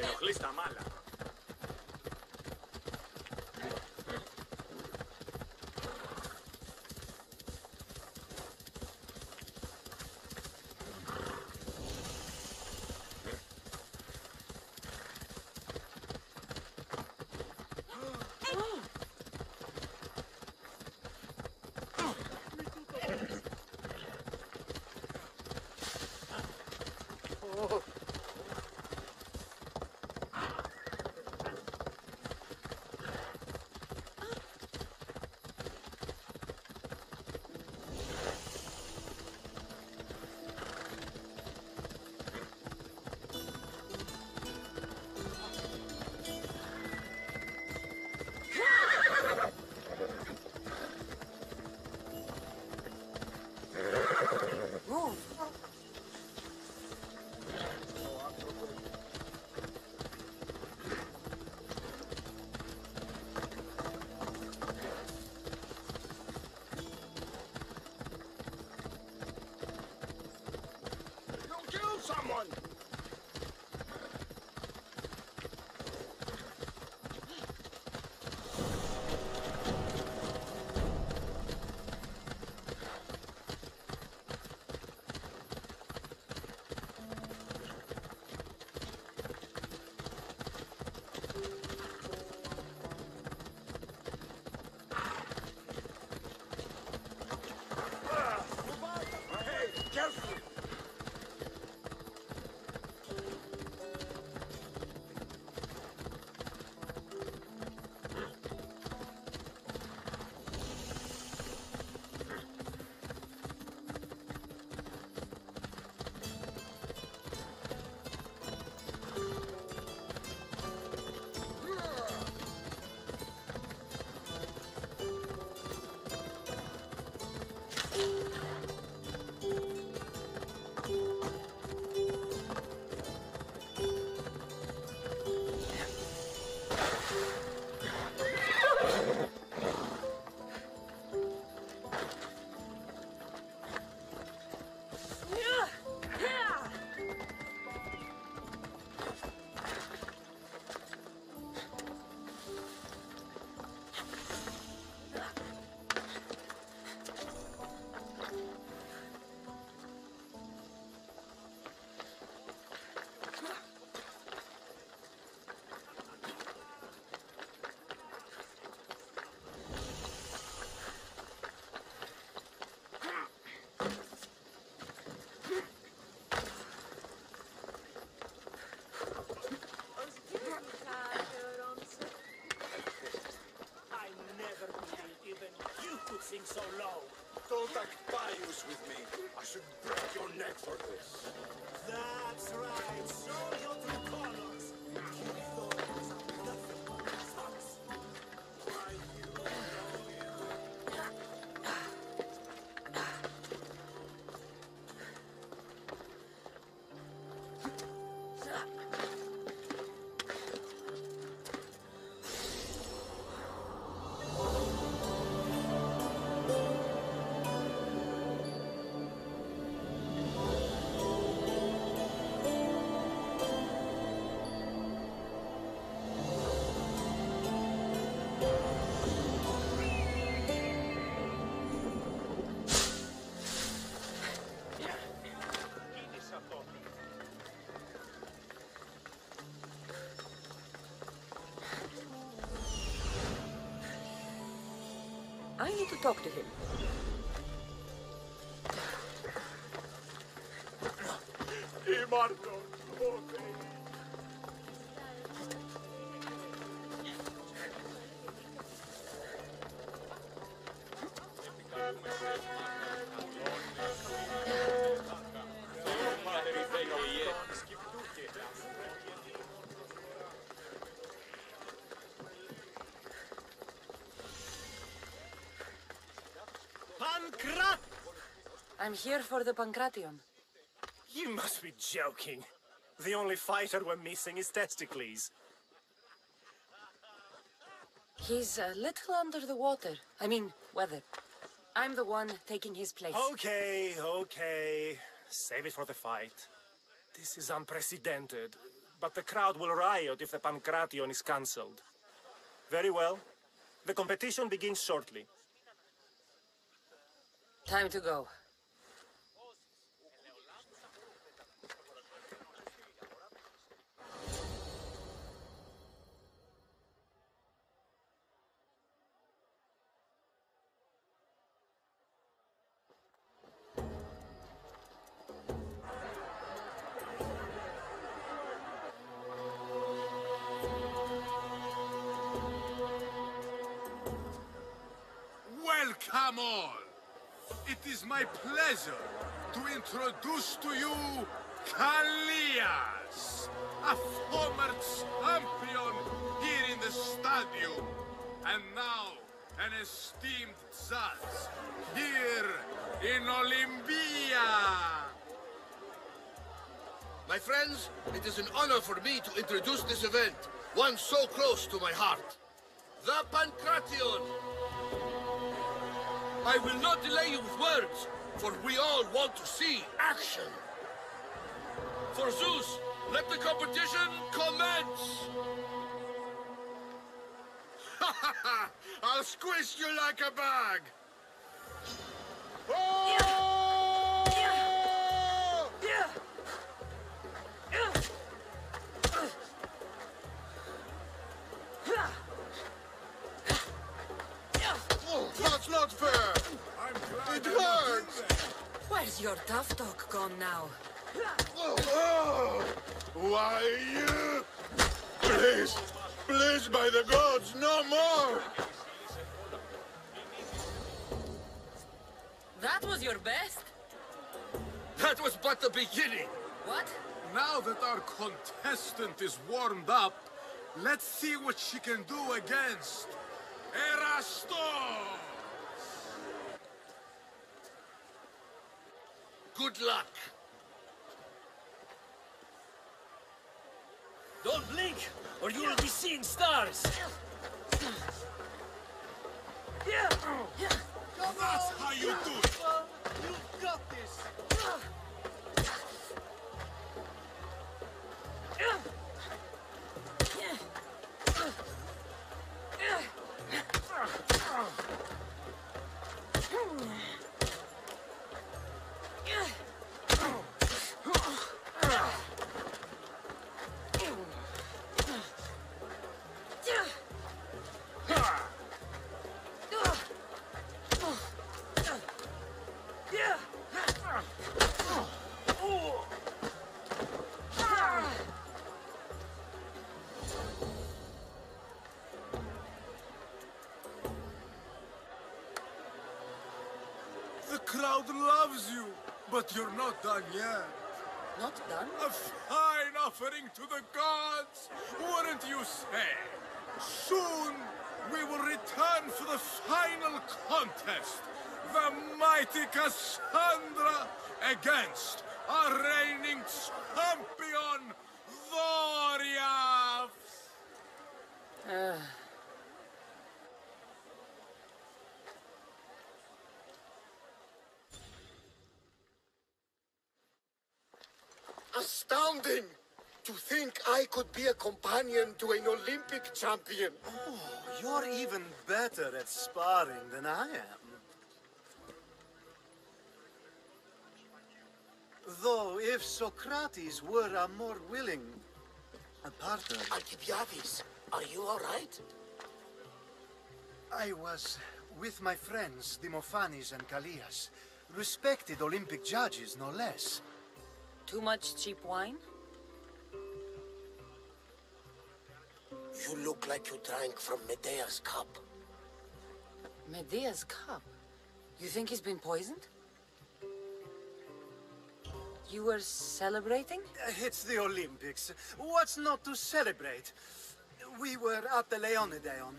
ενοχλείς τα μάλα. Someone! Hey, careful! Sing so low. Don't act pious with me. I should break your neck for this. That's right. Show your true colors. You thought it was nothing but sucks. Why you know you. I need to talk to him. Imardo, okay. Pankrat! I'm here for the Pancration. You must be joking. The only fighter we're missing is Testicles. He's a little under the water. I mean, weather. I'm the one taking his place. Okay, okay. Save it for the fight. This is unprecedented. but the crowd will riot if the Pankration is cancelled. Very well. The competition begins shortly. Time to go. Welcome all! It is my pleasure to introduce to you Kalias, a former champion here in the stadium, and now an esteemed judge here in Olympia. My friends, it is an honor for me to introduce this event, one so close to my heart. The Pankration! I will not delay you with words, for we all want to see action. For Zeus, let the competition commence! I'll squish you like a bag! Oh! That's not fair! It hurts! Where's your tough talk gone now? Why, please, please, by the gods, no more! That was your best? That was but the beginning! What? Now that our contestant is warmed up, let's see what she can do against Erastos! Good luck! Don't blink, or you will be seeing stars! That's how you do it! You've got this! The crowd loves you, but you're not done yet. Not done? A fine offering to the gods, wouldn't you say? Soon, we will return for the final contest. The mighty Cassandra against our reigning champion, Doriath! Astounding! To think I could be a companion to an Olympic champion. Oh, you're even better at sparring than I am. Though, if Socrates were a more willing partner... Alcibiades, are you all right? I was with my friends, Demophanes and Callias. Respected Olympic judges, no less. Too much cheap wine? You look like you drank from Medea's cup. Medea's cup? You think he's been poisoned? You were celebrating? It's the Olympics. What's not to celebrate? We were at the Leonideon.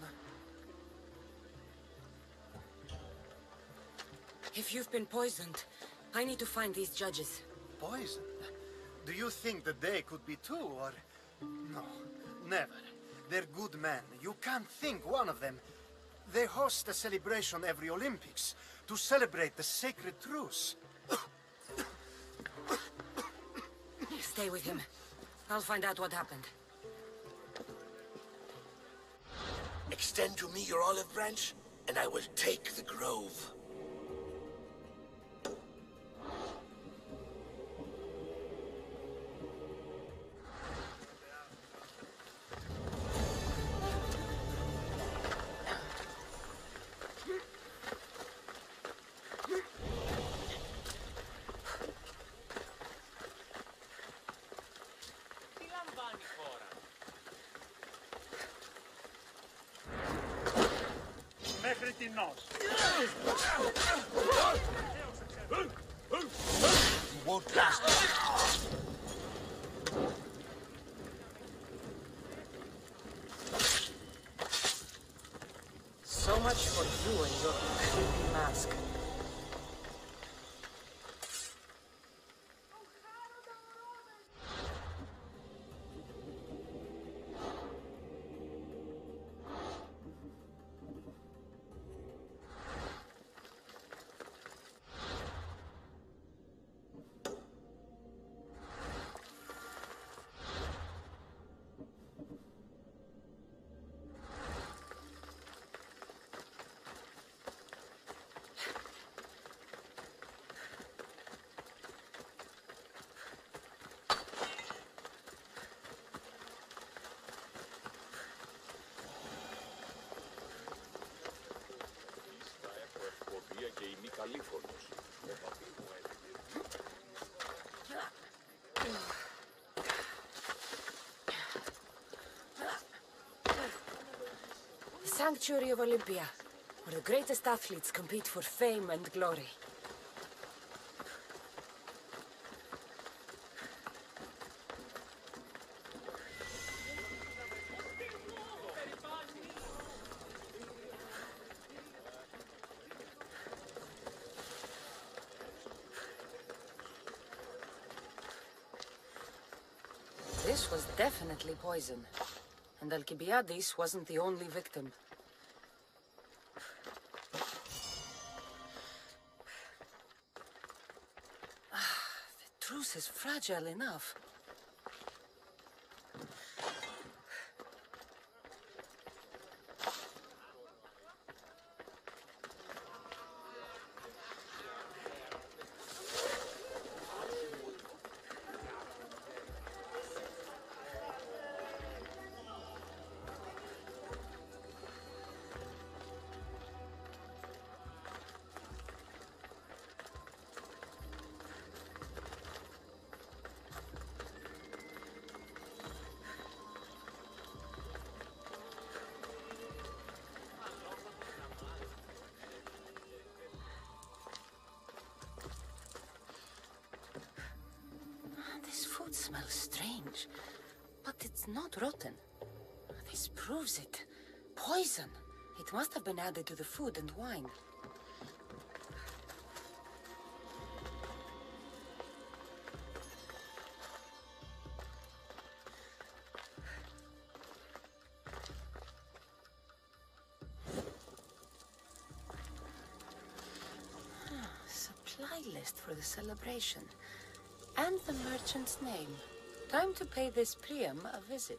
If you've been poisoned, I need to find these judges. Poison? Do you think that they could be too, or... No, never. They're good men. You can't think one of them. They host a celebration every Olympics to celebrate the sacred truce. Stay with him. I'll find out what happened. Extend to me your olive branch, and I will take the grove. Μέχρι την νόση. You won't last long. So much for you and your creepy mask. Και η Νικαλίφωνος. Ο πατήρ μου έλεγε. The Sanctuary of Olympia, where the greatest athletes compete for fame and glory. This was definitely poison. And Alcibiades wasn't the only victim. The truce is fragile enough. This food smells strange, but it's not rotten. This proves it. Poison. It must have been added to the food and wine. Supply list for the celebration. And the merchant's name. Time to pay this Priam a visit.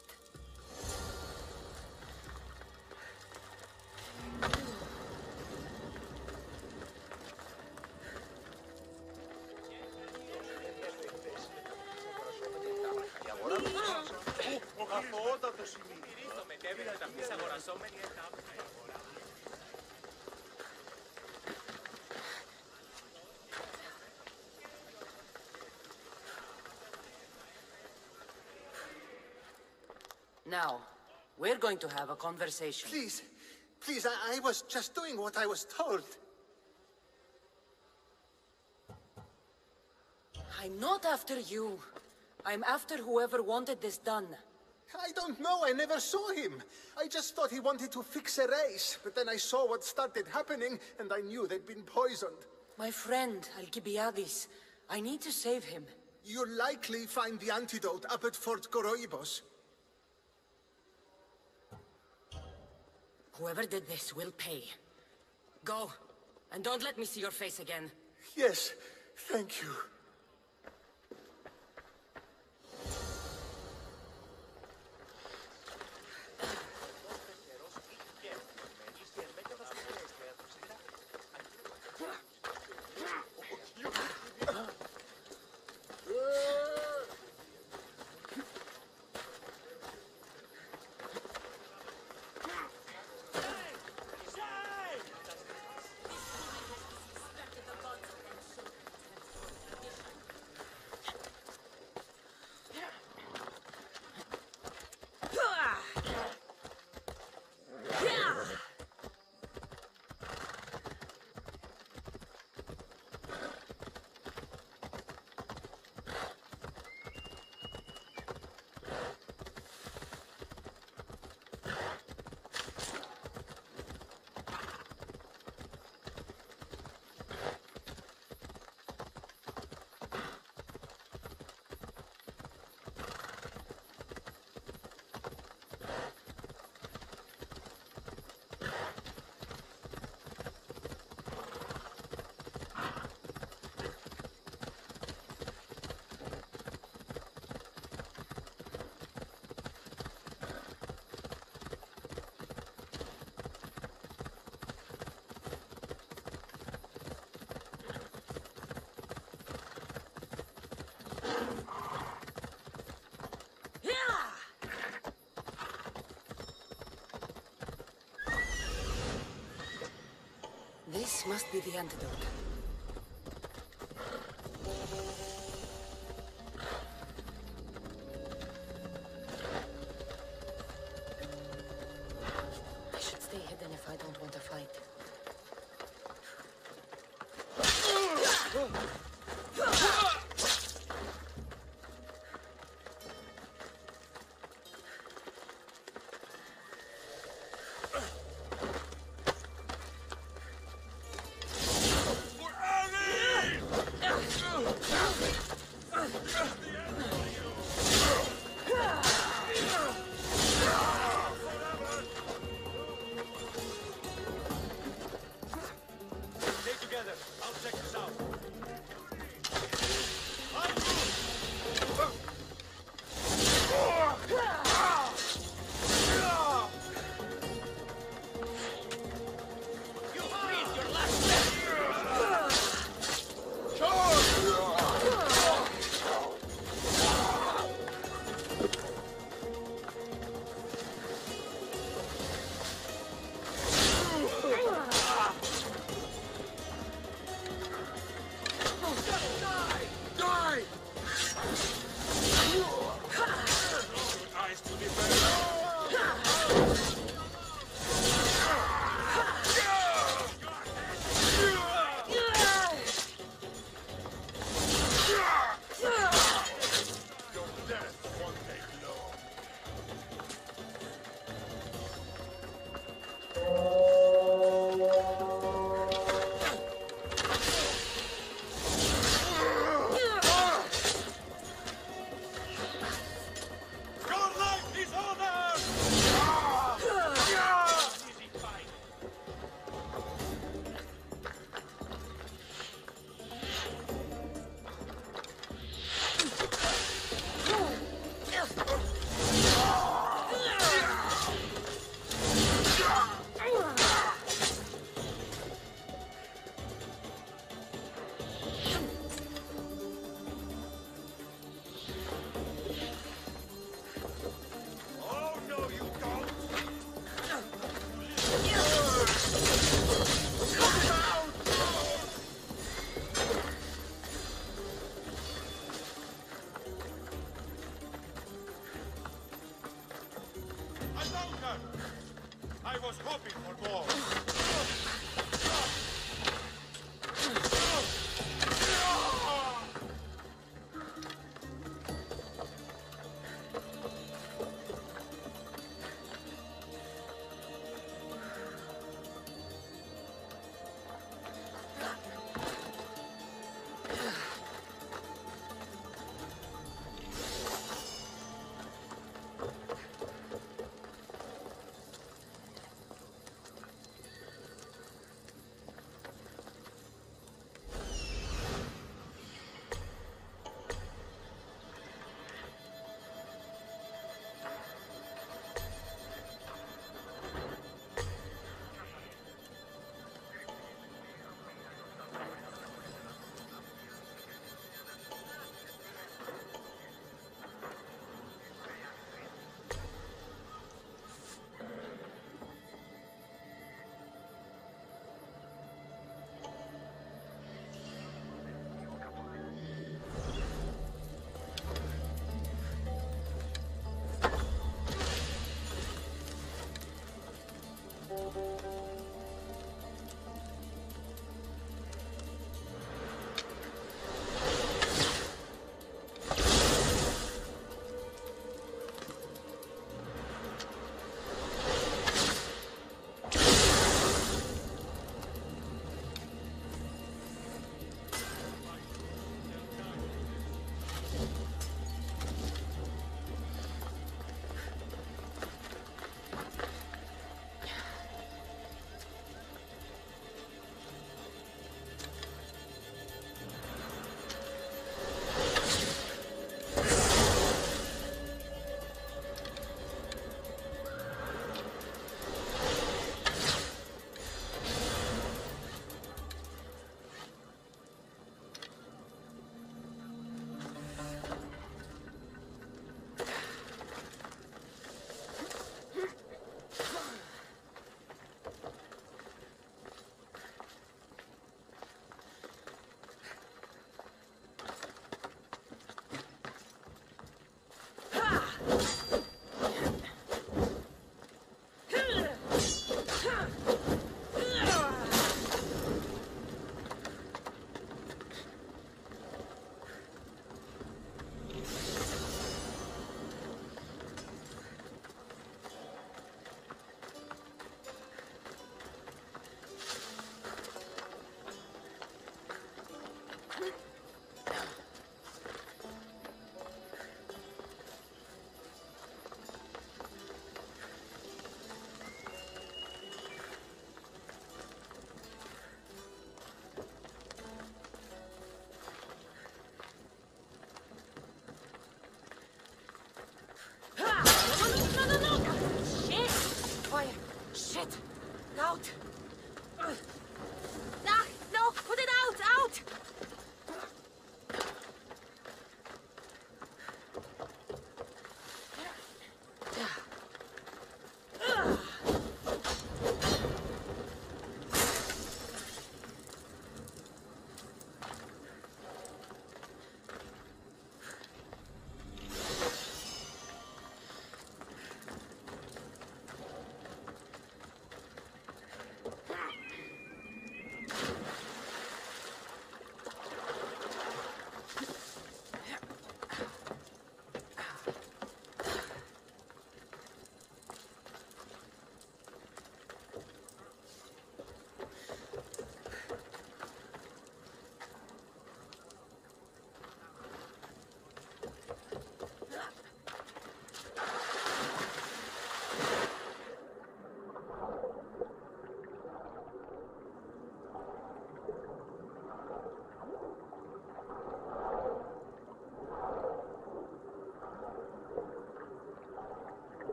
Now, we're going to have a conversation. Please, please, I was just doing what I was told. I'm not after you. I'm after whoever wanted this done. I don't know, I never saw him. I just thought he wanted to fix a race, but then I saw what started happening, and I knew they'd been poisoned. My friend, Alcibiades. I need to save him. You'll likely find the antidote up at Fort Koroibos. Whoever did this will pay. Go, and don't let me see your face again. Yes, thank you. This must be the antidote. I should stay hidden if I don't want to fight. Stay together. I'll check this out. Die! Eyes to be better. Your death won't take long. Your life is over! Easy fight. Oh, no, you don't! I found her! I was hoping for more.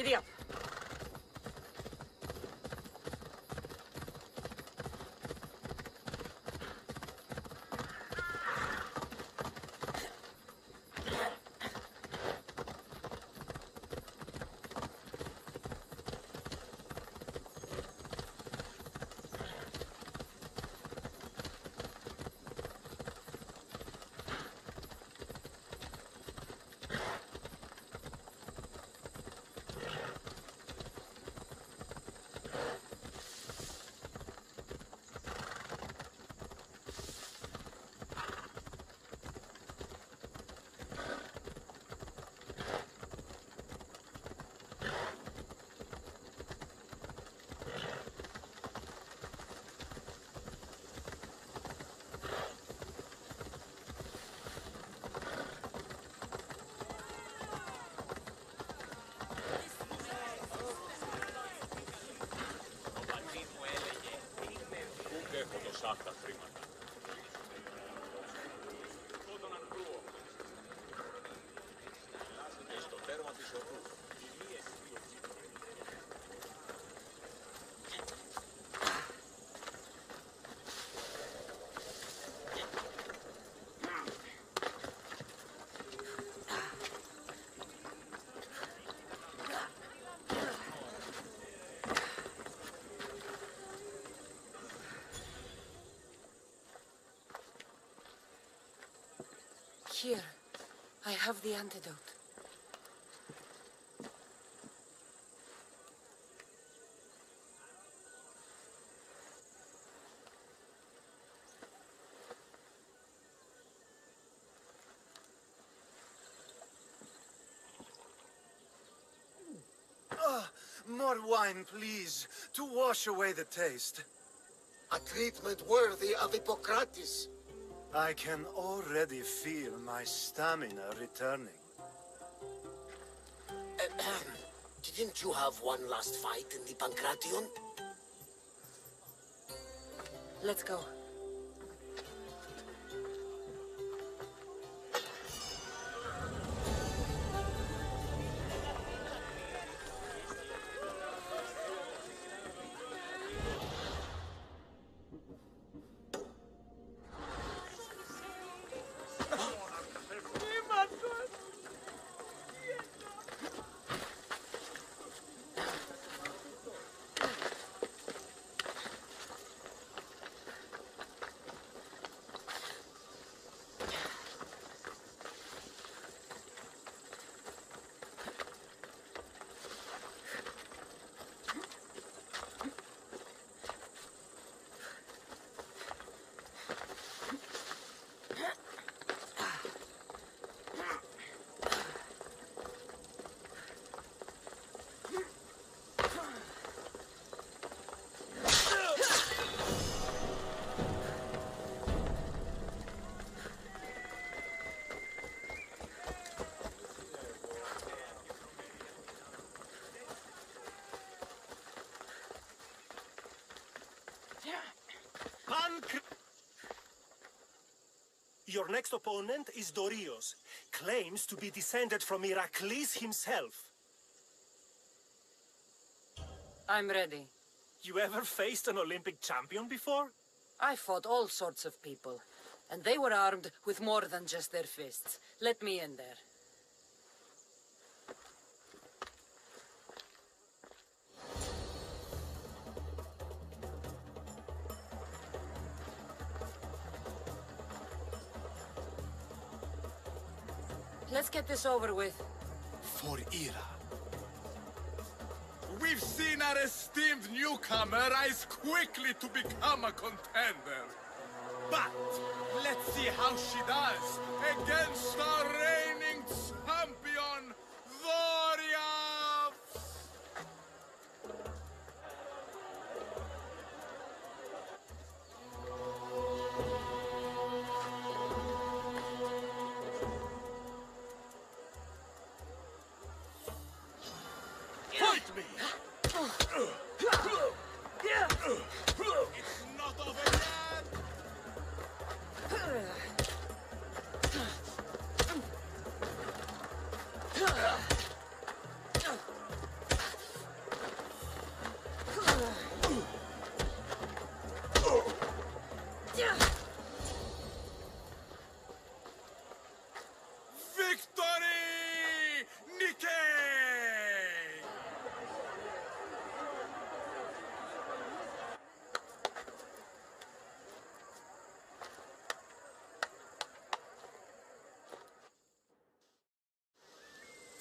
Giddy up. Here, I have the antidote. More wine, please, to wash away the taste. A treatment worthy of Hippocrates. I can already feel my stamina returning. Didn't you have one last fight in the Pancration? Let's go. Your next opponent is Dorios. Claims to be descended from Heracles himself. I'm ready. You ever faced an Olympic champion before? I fought all sorts of people, and they were armed with more than just their fists. Let me in there. Let's get this over with. For Ira. We've seen our esteemed newcomer rise quickly to become a contender. But let's see how she does against our reigning champion, Dorios! Fight me! It's not over yet!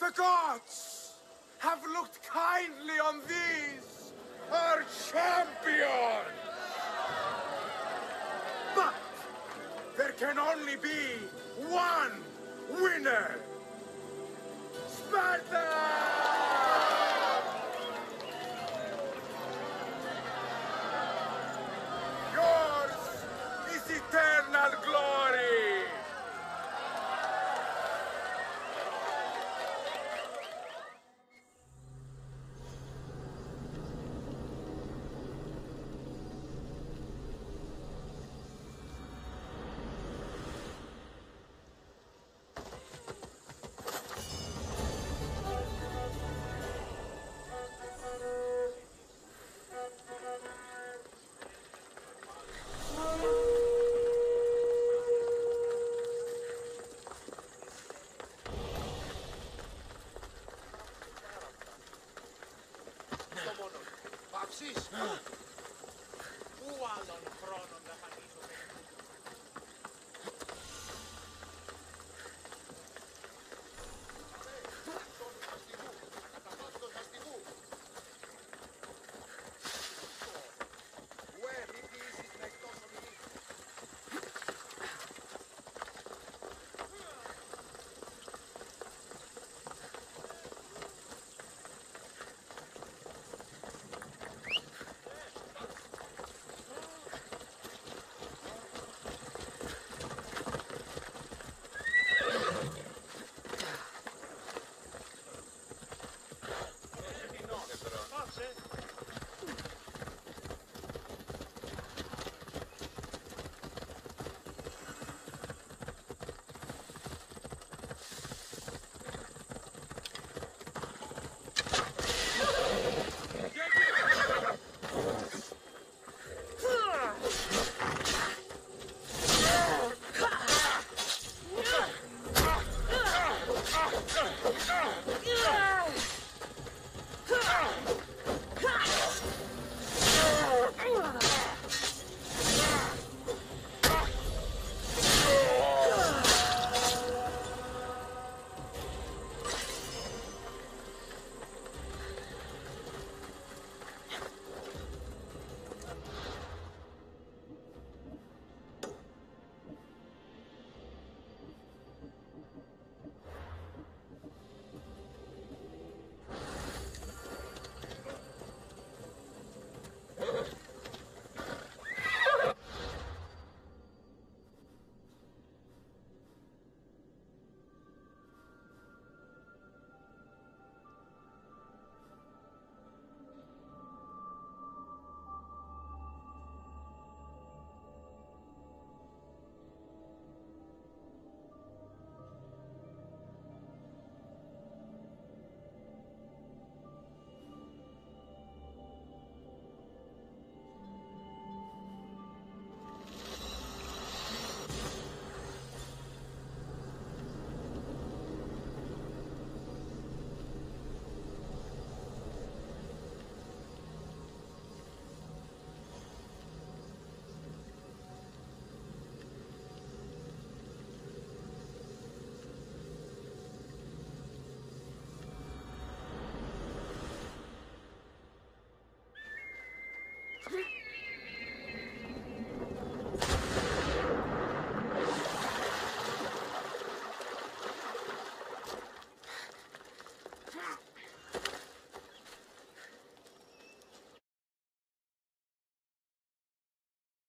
The gods have looked kindly on these, our champions! But there can only be one winner! Sparta!